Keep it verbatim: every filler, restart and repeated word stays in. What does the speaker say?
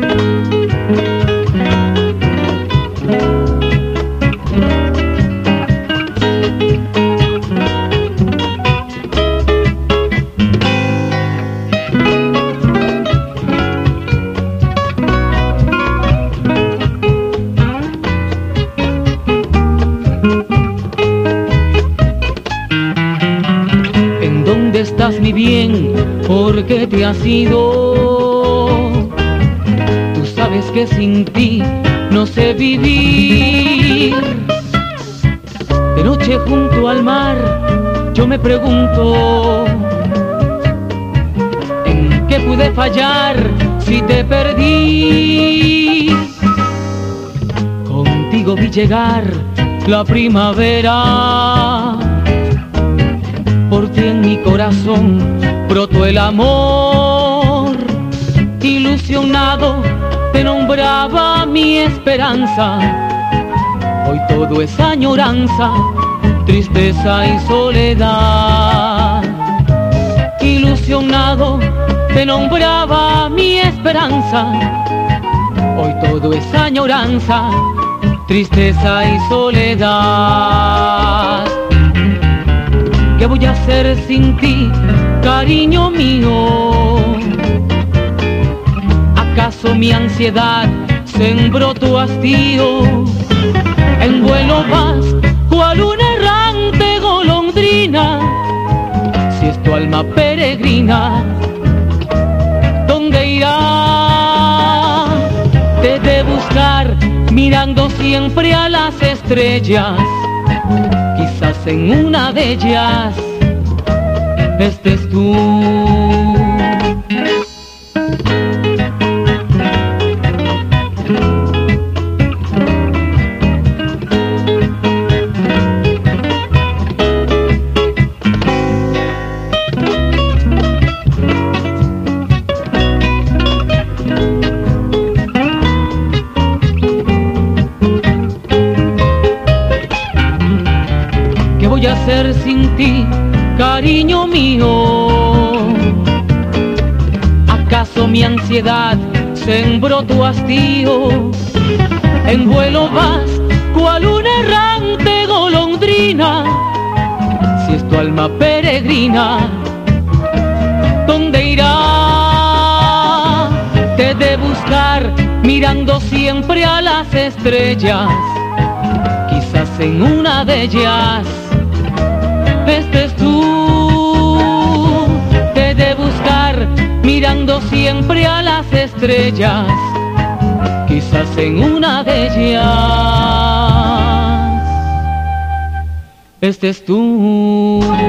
Estás mi bien, porque te has ido. Tú sabes que sin ti no sé vivir. De noche junto al mar yo me pregunto, ¿en qué pude fallar si te perdí? Contigo vi llegar la primavera, por ti en mi corazón brotó el amor. Ilusionado te nombraba mi esperanza, hoy todo es añoranza, tristeza y soledad. Ilusionado te nombraba mi esperanza, hoy todo es añoranza, tristeza y soledad. ¿Qué voy a hacer sin ti, cariño mío? ¿Acaso mi ansiedad sembró tu hastío? En vuelo vas, cual una errante golondrina. Si es tu alma peregrina, ¿dónde irá? Te he de buscar mirando siempre a las estrellas. Quizás en una de ellas estés tú. ¿Qué voy a hacer sin ti, cariño mío? ¿Acaso mi ansiedad sembró tu hastío? En vuelo vas, cual una errante golondrina. Si es tu alma peregrina, ¿dónde irá? Te he de buscar mirando siempre a las estrellas. Quizás en una de ellas estés tú. Te he de buscar mirando siempre a las estrellas. Quizás en una de ellas estés tú.